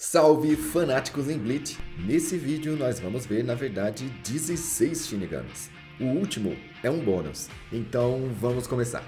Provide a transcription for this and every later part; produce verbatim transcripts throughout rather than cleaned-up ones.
Salve fanáticos em Bleach! Nesse vídeo nós vamos ver na verdade dezesseis Shinigamis. O último é um bônus, então vamos começar.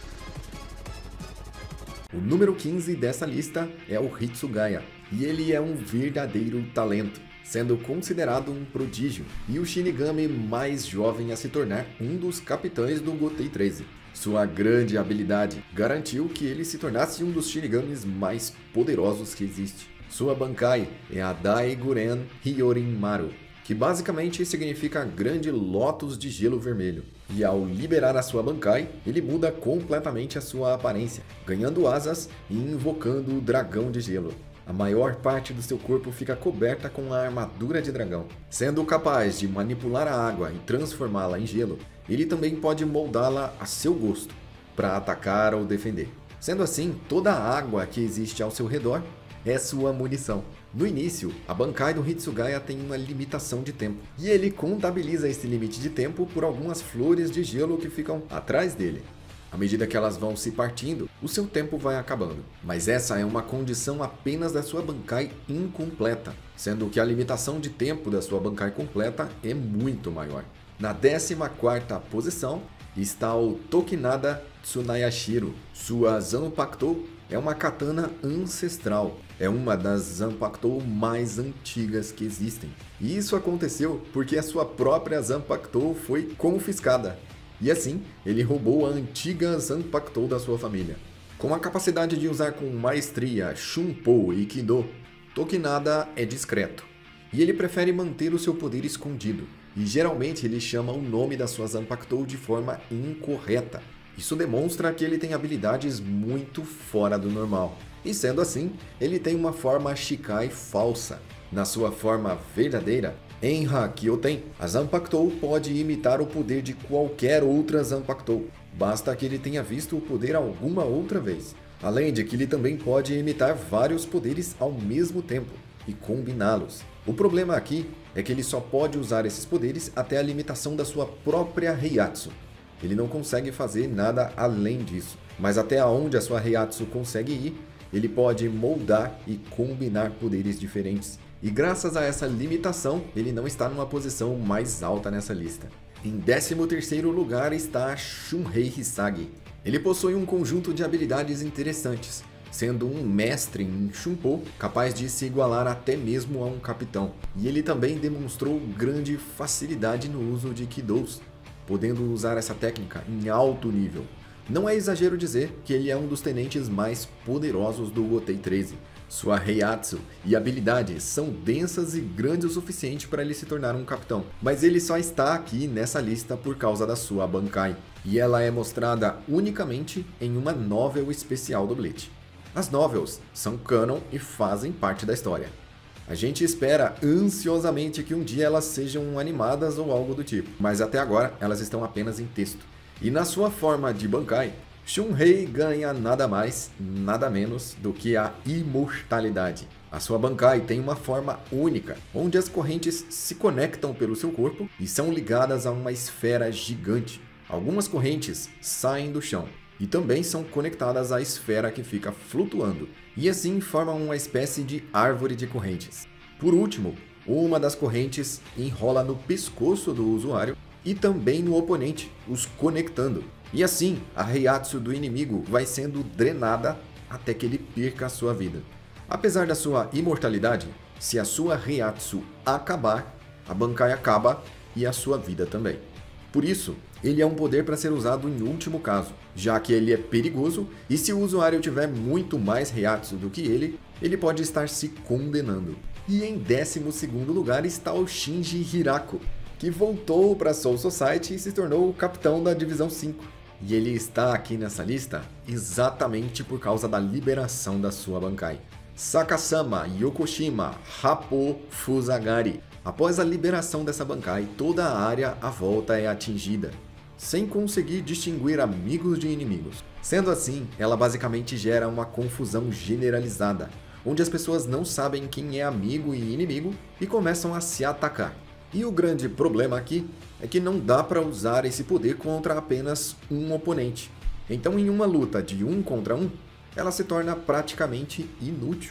O número quinze dessa lista é o Hitsugaya, e ele é um verdadeiro talento, sendo considerado um prodígio e o Shinigami mais jovem a se tornar um dos capitães do Gotei treze. Sua grande habilidade garantiu que ele se tornasse um dos Shinigamis mais poderosos que existe. Sua Bankai é a Daiguren Hyorinmaru, que basicamente significa Grande Lótus de Gelo Vermelho. E ao liberar a sua Bankai, ele muda completamente a sua aparência, ganhando asas e invocando o Dragão de Gelo. A maior parte do seu corpo fica coberta com a armadura de dragão. Sendo capaz de manipular a água e transformá-la em gelo, ele também pode moldá-la a seu gosto, para atacar ou defender. Sendo assim, toda a água que existe ao seu redor é sua munição. No início, a Bankai do Hitsugaya tem uma limitação de tempo, e ele contabiliza esse limite de tempo por algumas flores de gelo que ficam atrás dele. À medida que elas vão se partindo, o seu tempo vai acabando. Mas essa é uma condição apenas da sua Bankai incompleta, sendo que a limitação de tempo da sua Bankai completa é muito maior. Na décima quarta posição está o Tokinada Tsunayashiro. Sua Zanpakuto é uma katana ancestral. É uma das Zanpakuto mais antigas que existem. E isso aconteceu porque a sua própria Zanpakuto foi confiscada. E assim, ele roubou a antiga Zanpakuto da sua família. Com a capacidade de usar com maestria Shunpo e Kido, Tokinada é discreto. E ele prefere manter o seu poder escondido. E geralmente ele chama o nome da sua Zanpakuto de forma incorreta. Isso demonstra que ele tem habilidades muito fora do normal. E sendo assim, ele tem uma forma Shikai falsa. Na sua forma verdadeira, em Hakyoten, a Zanpakuto pode imitar o poder de qualquer outra Zanpakuto. Basta que ele tenha visto o poder alguma outra vez. Além de que ele também pode imitar vários poderes ao mesmo tempo e combiná-los. O problema aqui é que ele só pode usar esses poderes até a limitação da sua própria Heiatsu. Ele não consegue fazer nada além disso. Mas até onde a sua Heiatsu consegue ir, ele pode moldar e combinar poderes diferentes. E graças a essa limitação, ele não está numa posição mais alta nessa lista. Em décimo terceiro lugar está Shunrei Hisagi. Ele possui um conjunto de habilidades interessantes, sendo um mestre em Shunpo, capaz de se igualar até mesmo a um capitão. E ele também demonstrou grande facilidade no uso de Kidous, podendo usar essa técnica em alto nível. Não é exagero dizer que ele é um dos tenentes mais poderosos do Gotei treze. Sua Heiatsu e habilidades são densas e grandes o suficiente para ele se tornar um capitão. Mas ele só está aqui nessa lista por causa da sua Bankai. E ela é mostrada unicamente em uma novel especial do Bleach. As novels são canon e fazem parte da história. A gente espera ansiosamente que um dia elas sejam animadas ou algo do tipo, mas até agora elas estão apenas em texto. E na sua forma de Bankai, Shunrei ganha nada mais, nada menos do que a imortalidade. A sua Bankai tem uma forma única, onde as correntes se conectam pelo seu corpo e são ligadas a uma esfera gigante. Algumas correntes saem do chão e também são conectadas à esfera que fica flutuando, e assim formam uma espécie de árvore de correntes. Por último, uma das correntes enrola no pescoço do usuário e também no oponente, os conectando. E assim, a Heiatsu do inimigo vai sendo drenada até que ele perca a sua vida. Apesar da sua imortalidade, se a sua Heiatsu acabar, a Bankai acaba e a sua vida também. Por isso, ele é um poder para ser usado em último caso, já que ele é perigoso e se o usuário tiver muito mais Heiatsu do que ele, ele pode estar se condenando. E em décimo segundo lugar está o Shinji Hirako, que voltou para Soul Society e se tornou o capitão da Divisão cinco. E ele está aqui nessa lista exatamente por causa da liberação da sua Bankai. Sakasama Yokoshima Happo Fusagari. Após a liberação dessa Bankai, toda a área à volta é atingida, sem conseguir distinguir amigos de inimigos. Sendo assim, ela basicamente gera uma confusão generalizada, onde as pessoas não sabem quem é amigo e inimigo e começam a se atacar. E o grande problema aqui é que não dá para usar esse poder contra apenas um oponente. Então em uma luta de um contra um, ela se torna praticamente inútil.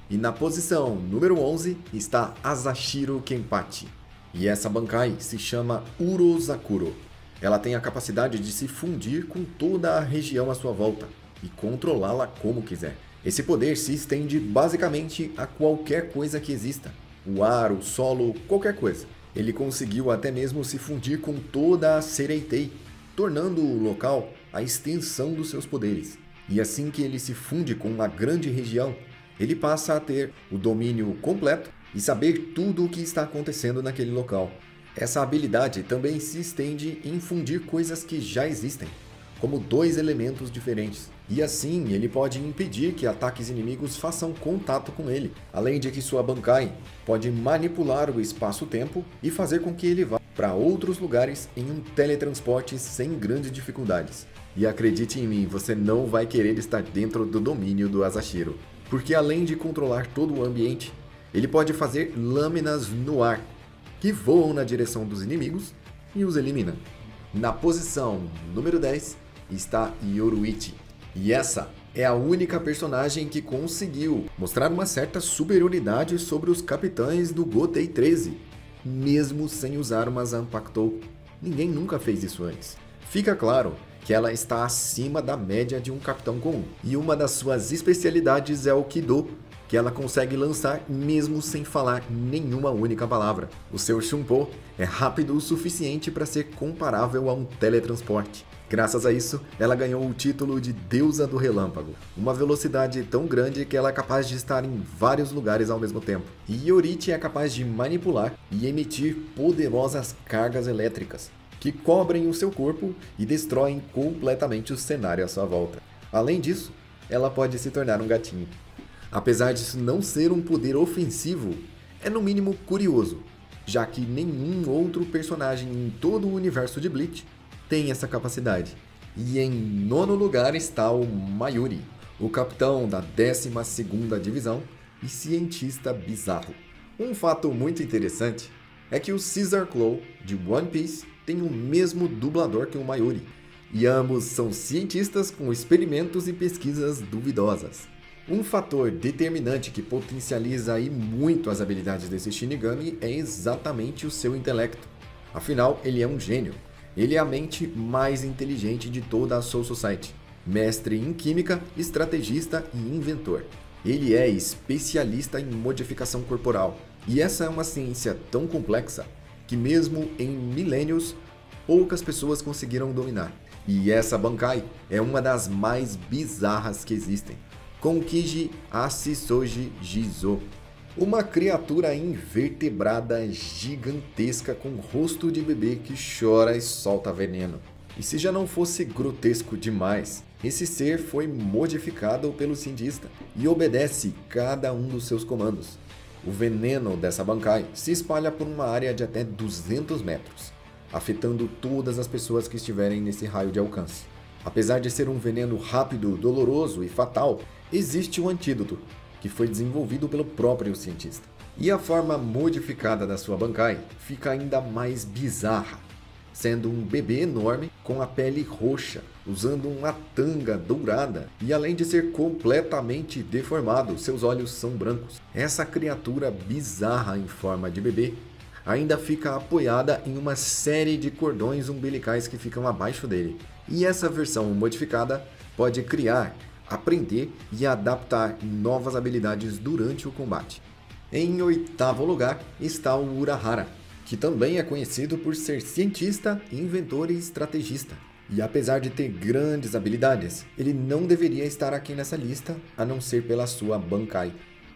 E na posição número onze está Asashiro Kenpachi. E essa Bankai se chama Urozakuro. Ela tem a capacidade de se fundir com toda a região à sua volta e controlá-la como quiser. Esse poder se estende basicamente a qualquer coisa que exista. O ar, o solo, qualquer coisa. Ele conseguiu até mesmo se fundir com toda a Sereitei, tornando o local a extensão dos seus poderes. E assim que ele se funde com uma grande região, ele passa a ter o domínio completo e saber tudo o que está acontecendo naquele local. Essa habilidade também se estende em fundir coisas que já existem, como dois elementos diferentes. E assim ele pode impedir que ataques inimigos façam contato com ele, além de que sua Bankai pode manipular o espaço-tempo e fazer com que ele vá para outros lugares em um teletransporte sem grandes dificuldades. E acredite em mim, você não vai querer estar dentro do domínio do Asashiro, porque além de controlar todo o ambiente, ele pode fazer lâminas no ar, que voam na direção dos inimigos e os elimina. Na posição número dez está Yoruichi, e essa é a única personagem que conseguiu mostrar uma certa superioridade sobre os capitães do Gotei treze, mesmo sem usar uma Zanpakutou. Ninguém nunca fez isso antes. Fica claro que ela está acima da média de um capitão comum, e uma das suas especialidades é o Kido, que ela consegue lançar mesmo sem falar nenhuma única palavra. O seu Shunpo é rápido o suficiente para ser comparável a um teletransporte. Graças a isso, ela ganhou o título de Deusa do Relâmpago, uma velocidade tão grande que ela é capaz de estar em vários lugares ao mesmo tempo. E Yoruichi é capaz de manipular e emitir poderosas cargas elétricas, que cobrem o seu corpo e destroem completamente o cenário à sua volta. Além disso, ela pode se tornar um gatinho. Apesar disso não ser um poder ofensivo, é no mínimo curioso, já que nenhum outro personagem em todo o universo de Bleach tem essa capacidade. E em nono lugar está o Mayuri, o capitão da décima segunda Divisão e cientista bizarro. Um fato muito interessante é que o Caesar Claw de One Piece tem o mesmo dublador que o Mayuri, e ambos são cientistas com experimentos e pesquisas duvidosas. Um fator determinante que potencializa aí muito as habilidades desse Shinigami é exatamente o seu intelecto. Afinal, ele é um gênio. Ele é a mente mais inteligente de toda a Soul Society. Mestre em química, estrategista e inventor. Ele é especialista em modificação corporal. E essa é uma ciência tão complexa que mesmo em milênios, poucas pessoas conseguiram dominar. E essa Bankai é uma das mais bizarras que existem, com Kiji Asisoji Jizo, uma criatura invertebrada gigantesca com rosto de bebê que chora e solta veneno. E se já não fosse grotesco demais, esse ser foi modificado pelo cientista e obedece cada um dos seus comandos. O veneno dessa Bankai se espalha por uma área de até duzentos metros, afetando todas as pessoas que estiverem nesse raio de alcance. Apesar de ser um veneno rápido, doloroso e fatal, existe um antídoto, que foi desenvolvido pelo próprio cientista. E a forma modificada da sua Bankai fica ainda mais bizarra, sendo um bebê enorme com a pele roxa, usando uma tanga dourada, e além de ser completamente deformado, seus olhos são brancos. Essa criatura bizarra em forma de bebê ainda fica apoiada em uma série de cordões umbilicais que ficam abaixo dele. E essa versão modificada pode criar, aprender e adaptar novas habilidades durante o combate. Em oitavo lugar está o Urahara, que também é conhecido por ser cientista, inventor e estrategista. E apesar de ter grandes habilidades, ele não deveria estar aqui nessa lista, a não ser pela sua Bankai,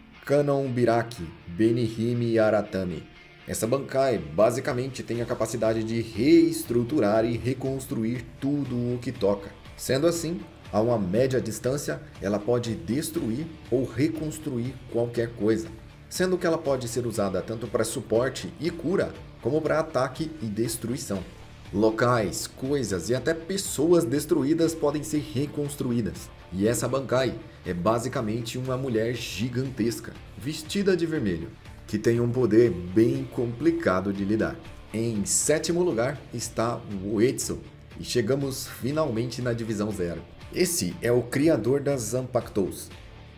Kanonbiraki Benihime Aratami. Essa Bankai basicamente tem a capacidade de reestruturar e reconstruir tudo o que toca. Sendo assim, a uma média distância, ela pode destruir ou reconstruir qualquer coisa, sendo que ela pode ser usada tanto para suporte e cura, como para ataque e destruição. Locais, coisas e até pessoas destruídas podem ser reconstruídas. E essa Bankai é basicamente uma mulher gigantesca, vestida de vermelho, que tem um poder bem complicado de lidar. Em sétimo lugar está o Uetsu, e chegamos finalmente na divisão zero. Esse é o criador das Zanpakutos.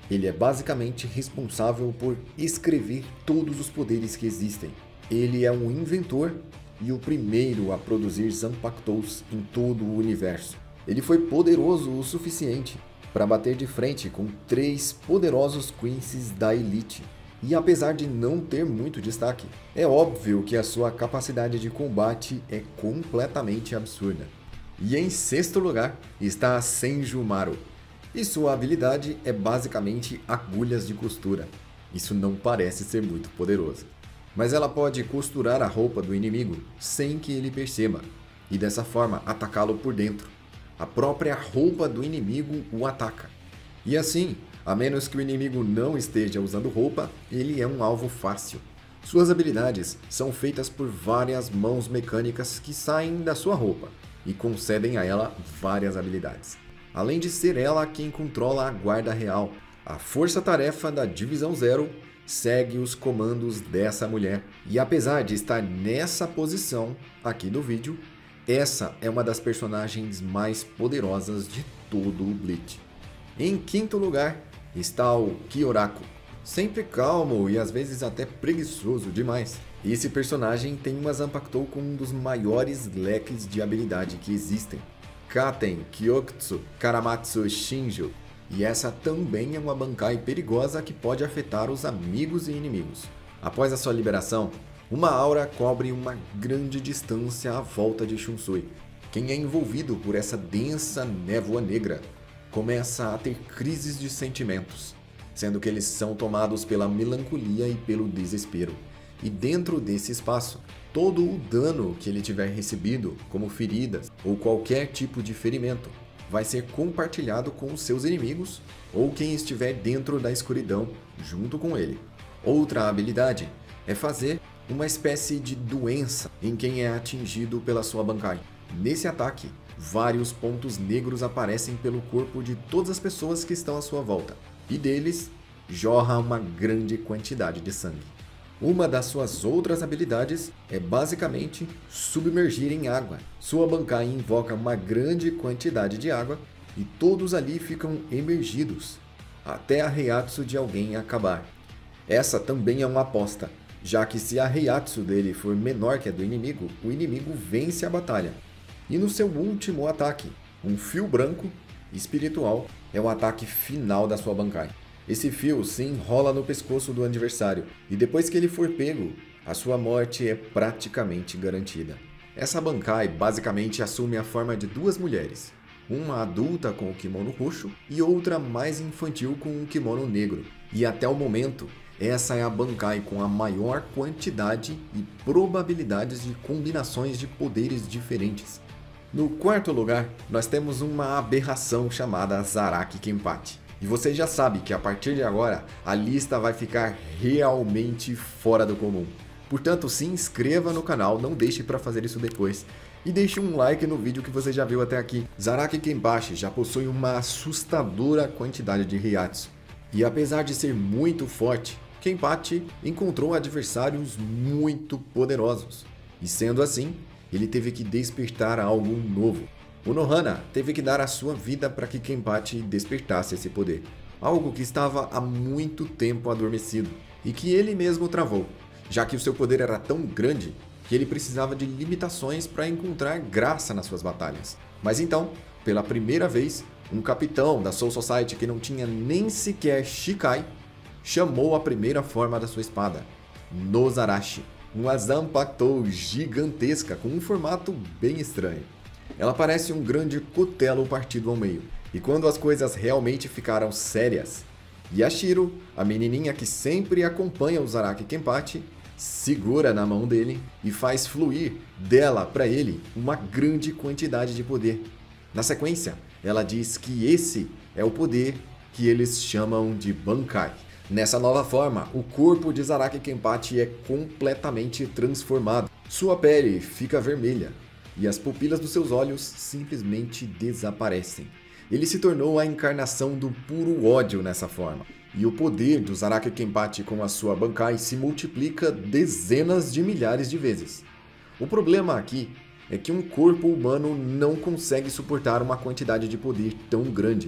Ele é basicamente responsável por escrever todos os poderes que existem. Ele é um inventor e o primeiro a produzir Zanpakutos em todo o universo. Ele foi poderoso o suficiente para bater de frente com três poderosos Quincy's da Elite. E apesar de não ter muito destaque, é óbvio que a sua capacidade de combate é completamente absurda. E em sexto lugar está a Senjumaru. E sua habilidade é basicamente agulhas de costura. Isso não parece ser muito poderoso. Mas ela pode costurar a roupa do inimigo sem que ele perceba, e dessa forma atacá-lo por dentro. A própria roupa do inimigo o ataca. E assim, a menos que o inimigo não esteja usando roupa, ele é um alvo fácil. Suas habilidades são feitas por várias mãos mecânicas que saem da sua roupa e concedem a ela várias habilidades. Além de ser ela quem controla a Guarda Real, a força-tarefa da Divisão Zero segue os comandos dessa mulher. E apesar de estar nessa posição aqui do vídeo, essa é uma das personagens mais poderosas de todo o Bleach. Em quinto lugar está o Kyoraku. Sempre calmo e às vezes até preguiçoso demais. Esse personagem tem uma Zanpakutou com um dos maiores leques de habilidade que existem. Katen, Kyokutsu, Karamatsu, Shinjo. E essa também é uma Bankai perigosa que pode afetar os amigos e inimigos. Após a sua liberação, uma aura cobre uma grande distância à volta de Shunsui. Quem é envolvido por essa densa névoa negra começa a ter crises de sentimentos, sendo que eles são tomados pela melancolia e pelo desespero. E dentro desse espaço, todo o dano que ele tiver recebido, como feridas ou qualquer tipo de ferimento, vai ser compartilhado com os seus inimigos ou quem estiver dentro da escuridão junto com ele. Outra habilidade é fazer uma espécie de doença em quem é atingido pela sua Bankai. Nesse ataque, vários pontos negros aparecem pelo corpo de todas as pessoas que estão à sua volta, e deles jorra uma grande quantidade de sangue. Uma das suas outras habilidades é basicamente submergir em água. Sua Bankai invoca uma grande quantidade de água e todos ali ficam emergidos, até a Reiatsu de alguém acabar. Essa também é uma aposta, já que se a Reiatsu dele for menor que a do inimigo, o inimigo vence a batalha. E no seu último ataque, um fio branco espiritual é o ataque final da sua Bankai. Esse fio se enrola no pescoço do adversário e depois que ele for pego, a sua morte é praticamente garantida. Essa Bankai basicamente assume a forma de duas mulheres, uma adulta com o kimono roxo e outra mais infantil com um kimono negro. E até o momento, essa é a Bankai com a maior quantidade e probabilidades de combinações de poderes diferentes. No quarto lugar, nós temos uma aberração chamada Zaraki Kenpachi. E você já sabe que a partir de agora, a lista vai ficar realmente fora do comum. Portanto, se inscreva no canal, não deixe para fazer isso depois. E deixe um like no vídeo que você já viu até aqui. Zaraki Kenpachi já possui uma assustadora quantidade de Reiatsu. E apesar de ser muito forte, Kenpachi encontrou adversários muito poderosos. E sendo assim, ele teve que despertar algo novo. O Nohana teve que dar a sua vida para que Kenpachi despertasse esse poder. Algo que estava há muito tempo adormecido e que ele mesmo travou, já que o seu poder era tão grande que ele precisava de limitações para encontrar graça nas suas batalhas. Mas então, pela primeira vez, um capitão da Soul Society que não tinha nem sequer Shikai chamou a primeira forma da sua espada, Nozarashi, uma Zanpakutou gigantesca com um formato bem estranho. Ela parece um grande cutelo partido ao meio. E quando as coisas realmente ficaram sérias, Yashiro, a menininha que sempre acompanha o Zaraki Kenpachi, segura na mão dele e faz fluir dela para ele uma grande quantidade de poder. Na sequência, ela diz que esse é o poder que eles chamam de Bankai. Nessa nova forma, o corpo de Zaraki Kenpachi é completamente transformado. Sua pele fica vermelha e as pupilas dos seus olhos simplesmente desaparecem. Ele se tornou a encarnação do puro ódio nessa forma. E o poder do Zaraki Kenpachi com a sua Bankai se multiplica dezenas de milhares de vezes. O problema aqui é que um corpo humano não consegue suportar uma quantidade de poder tão grande.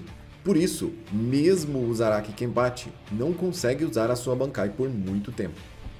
Por isso, mesmo o Zaraki Kenpachi não consegue usar a sua Bankai por muito tempo.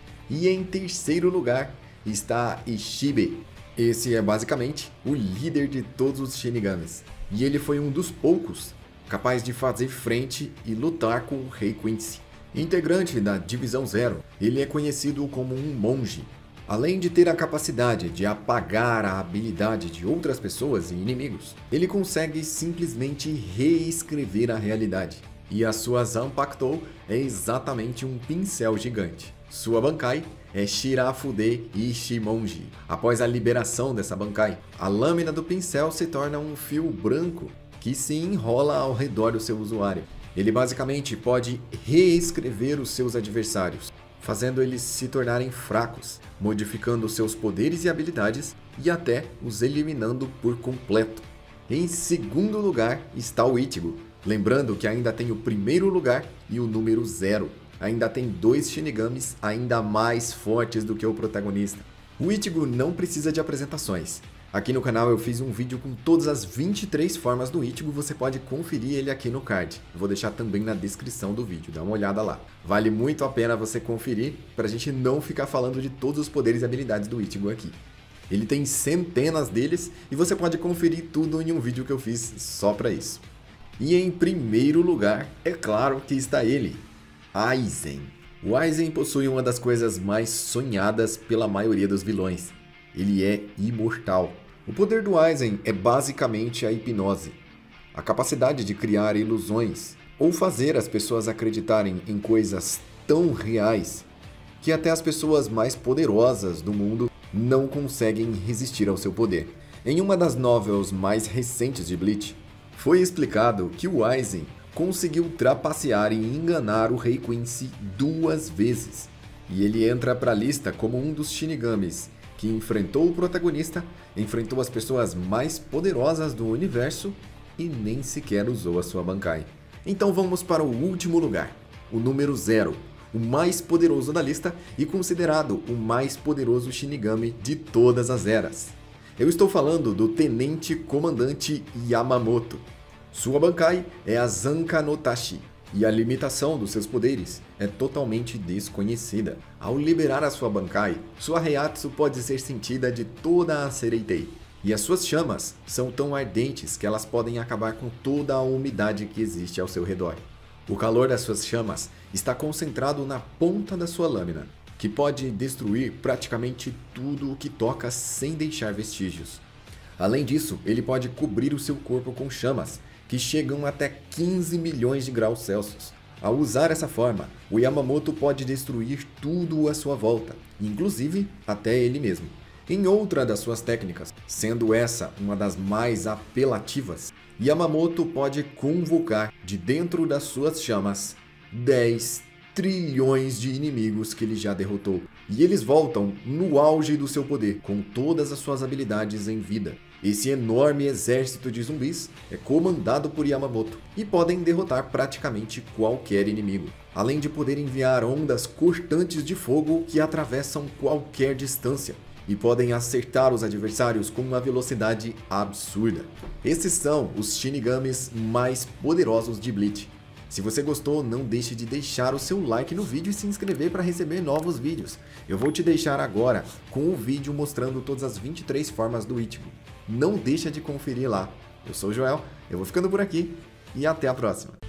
E em terceiro lugar está Ishibe. Esse é basicamente o líder de todos os Shinigamis. E ele foi um dos poucos capaz de fazer frente e lutar com o Rei Quincy. Integrante da Divisão Zero, ele é conhecido como um monge. Além de ter a capacidade de apagar a habilidade de outras pessoas e inimigos, ele consegue simplesmente reescrever a realidade. E a sua Zanpakuto é exatamente um pincel gigante. Sua Bankai é Shirafude Ishimonji. Após a liberação dessa Bankai, a lâmina do pincel se torna um fio branco que se enrola ao redor do seu usuário. Ele basicamente pode reescrever os seus adversários, fazendo eles se tornarem fracos, modificando seus poderes e habilidades e até os eliminando por completo. Em segundo lugar está o Ichigo, lembrando que ainda tem o primeiro lugar e o número zero. Ainda tem dois Shinigamis ainda mais fortes do que o protagonista. O Ichigo não precisa de apresentações. Aqui no canal eu fiz um vídeo com todas as vinte e três formas do Ichigo, você pode conferir ele aqui no card. Eu vou deixar também na descrição do vídeo, dá uma olhada lá. Vale muito a pena você conferir, pra gente não ficar falando de todos os poderes e habilidades do Ichigo aqui. Ele tem centenas deles e você pode conferir tudo em um vídeo que eu fiz só pra isso. E em primeiro lugar, é claro que está ele, Aizen. O Aizen possui uma das coisas mais sonhadas pela maioria dos vilões. Ele é imortal. O poder do Aizen é basicamente a hipnose, a capacidade de criar ilusões ou fazer as pessoas acreditarem em coisas tão reais que até as pessoas mais poderosas do mundo não conseguem resistir ao seu poder. Em uma das novelas mais recentes de Bleach, foi explicado que o Aizen conseguiu trapacear e enganar o Rei Quincy duas vezes, e ele entra para a lista como um dos Shinigamis que enfrentou o protagonista, enfrentou as pessoas mais poderosas do universo e nem sequer usou a sua Bankai. Então vamos para o último lugar, o número zero, o mais poderoso da lista e considerado o mais poderoso Shinigami de todas as eras. Eu estou falando do Tenente Comandante Yamamoto. Sua Bankai é a Zanka no Tachi, e a limitação dos seus poderes é totalmente desconhecida. Ao liberar a sua Bankai, sua Reiatsu pode ser sentida de toda a Sereitei, e as suas chamas são tão ardentes que elas podem acabar com toda a umidade que existe ao seu redor. O calor das suas chamas está concentrado na ponta da sua lâmina, que pode destruir praticamente tudo o que toca sem deixar vestígios. Além disso, ele pode cobrir o seu corpo com chamas, que chegam até quinze milhões de graus Celsius. Ao usar essa forma, o Yamamoto pode destruir tudo à sua volta, inclusive até ele mesmo. Em outra das suas técnicas, sendo essa uma das mais apelativas, Yamamoto pode convocar de dentro das suas chamas dez trilhões de inimigos que ele já derrotou. E eles voltam no auge do seu poder, com todas as suas habilidades em vida. Esse enorme exército de zumbis é comandado por Yamamoto e podem derrotar praticamente qualquer inimigo, além de poder enviar ondas cortantes de fogo que atravessam qualquer distância e podem acertar os adversários com uma velocidade absurda. Esses são os Shinigamis mais poderosos de Bleach. Se você gostou, não deixe de deixar o seu like no vídeo e se inscrever para receber novos vídeos. Eu vou te deixar agora com o vídeo mostrando todas as vinte e três formas do Ichigo. Não deixa de conferir lá. Eu sou o Joel, eu vou ficando por aqui e até a próxima.